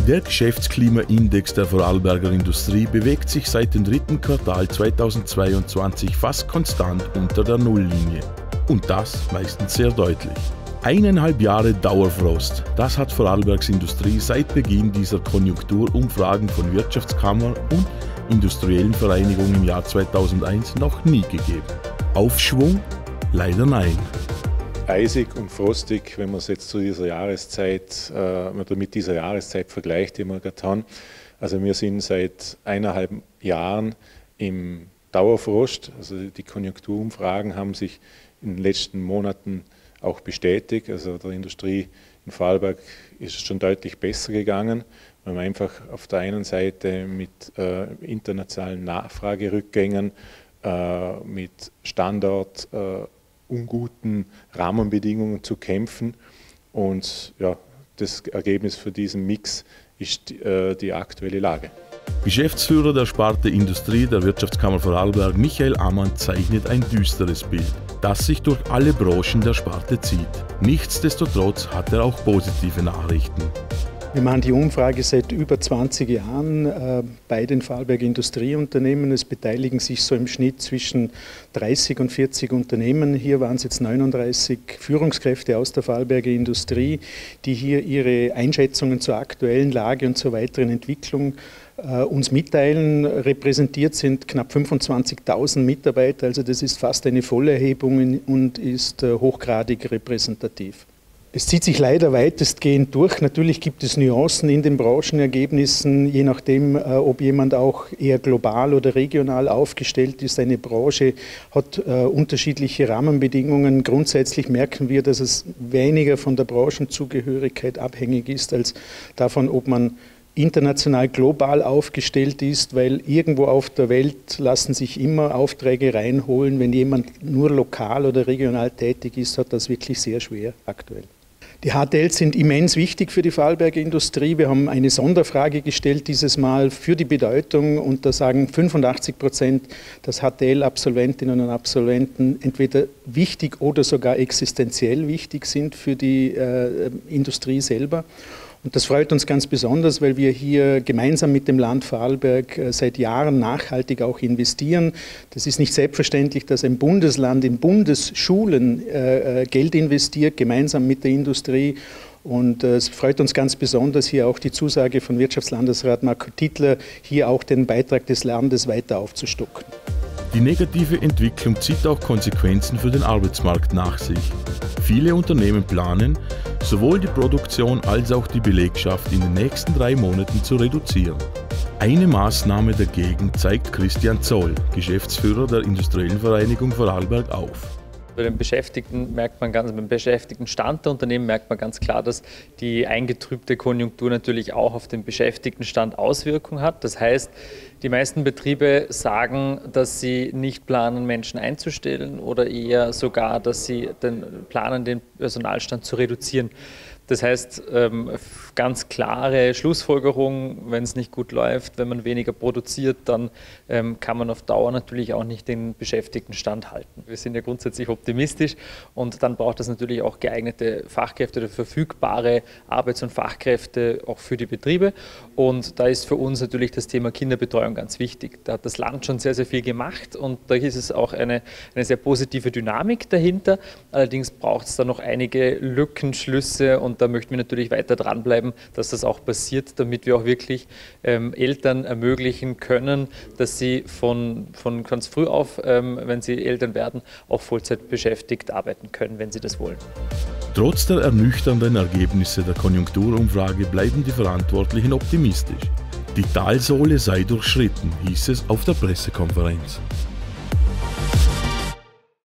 Der Geschäftsklimaindex der Vorarlberger Industrie bewegt sich seit dem dritten Quartal 2022 fast konstant unter der Nulllinie. Und das meistens sehr deutlich. 1,5 Jahre Dauerfrost, das hat Vorarlbergs Industrie seit Beginn dieser Konjunkturumfragen von Wirtschaftskammer und industriellen Vereinigung im Jahr 2001 noch nie gegeben. Aufschwung? Leider nein. Eisig und frostig, wenn man es jetzt zu dieser Jahreszeit oder mit dieser Jahreszeit vergleicht, die wir gerade haben. Also wir sind seit 1,5 Jahren im Dauerfrost. Also die Konjunkturumfragen haben sich in den letzten Monaten auch bestätigt. Also der Industrie in Vorarlberg ist es schon deutlich besser gegangen, weil man einfach auf der einen Seite mit internationalen Nachfragerückgängen, mit Standort unguten Rahmenbedingungen zu kämpfen. Und ja, das Ergebnis für diesen Mix ist die aktuelle Lage. Geschäftsführer der Sparte Industrie der Wirtschaftskammer Vorarlberg, Michael Ammann, zeichnet ein düsteres Bild, das sich durch alle Branchen der Sparte zieht. Nichtsdestotrotz hat er auch positive Nachrichten. Wir machen die Umfrage seit über 20 Jahren bei den Vorarlberger Industrieunternehmen. Es beteiligen sich so im Schnitt zwischen 30 und 40 Unternehmen. Hier waren es jetzt 39 Führungskräfte aus der Vorarlberger Industrie, die hier ihre Einschätzungen zur aktuellen Lage und zur weiteren Entwicklung uns mitteilen. Repräsentiert sind knapp 25.000 Mitarbeiter, also das ist fast eine Vollerhebung und ist hochgradig repräsentativ. Es zieht sich leider weitestgehend durch. Natürlich gibt es Nuancen in den Branchenergebnissen, je nachdem, ob jemand auch eher global oder regional aufgestellt ist. Eine Branche hat unterschiedliche Rahmenbedingungen. Grundsätzlich merken wir, dass es weniger von der Branchenzugehörigkeit abhängig ist, als davon, ob man international global aufgestellt ist, weil irgendwo auf der Welt lassen sich immer Aufträge reinholen. Wenn jemand nur lokal oder regional tätig ist, hat das wirklich sehr schwer aktuell. Die HTLs sind immens wichtig für die Vorarlberger Industrie. Wir haben eine Sonderfrage gestellt dieses Mal für die Bedeutung und da sagen 85%, dass HTL-Absolventinnen und Absolventen entweder wichtig oder sogar existenziell wichtig sind für die Industrie selber. Und das freut uns ganz besonders, weil wir hier gemeinsam mit dem Land Vorarlberg seit Jahren nachhaltig auch investieren. Das ist nicht selbstverständlich, dass ein Bundesland in Bundesschulen Geld investiert, gemeinsam mit der Industrie. Und es freut uns ganz besonders, hier auch die Zusage von Wirtschaftslandesrat Marco Tytler, hier auch den Beitrag des Landes weiter aufzustocken. Die negative Entwicklung zieht auch Konsequenzen für den Arbeitsmarkt nach sich. Viele Unternehmen planen, sowohl die Produktion als auch die Belegschaft in den nächsten 3 Monaten zu reduzieren. Eine Maßnahme dagegen zeigt Christian Zoll, Geschäftsführer der Industriellen Vereinigung Vorarlberg, auf. Bei den Beschäftigten merkt man beim Beschäftigtenstand der Unternehmen merkt man ganz klar, dass die eingetrübte Konjunktur natürlich auch auf den Beschäftigtenstand Auswirkungen hat. Das heißt, die meisten Betriebe sagen, dass sie nicht planen, Menschen einzustellen oder eher sogar, dass sie planen, den Personalstand zu reduzieren. Das heißt, ganz klare Schlussfolgerung, wenn es nicht gut läuft, wenn man weniger produziert, dann kann man auf Dauer natürlich auch nicht den Beschäftigtenstand halten. Wir sind ja grundsätzlich optimistisch und dann braucht es natürlich auch geeignete Fachkräfte oder verfügbare Arbeits- und Fachkräfte auch für die Betriebe. Und da ist für uns natürlich das Thema Kinderbetreuung ganz wichtig. Da hat das Land schon sehr, sehr viel gemacht und da ist es auch eine sehr positive Dynamik dahinter. Allerdings braucht es da noch einige Lückenschlüsse und da möchten wir natürlich weiter dranbleiben, dass das auch passiert, damit wir auch wirklich Eltern ermöglichen können, dass sie von ganz früh auf, wenn sie Eltern werden, auch Vollzeit beschäftigt arbeiten können, wenn sie das wollen. Trotz der ernüchternden Ergebnisse der Konjunkturumfrage bleiben die Verantwortlichen optimistisch. Die Talsohle sei durchschritten, hieß es auf der Pressekonferenz.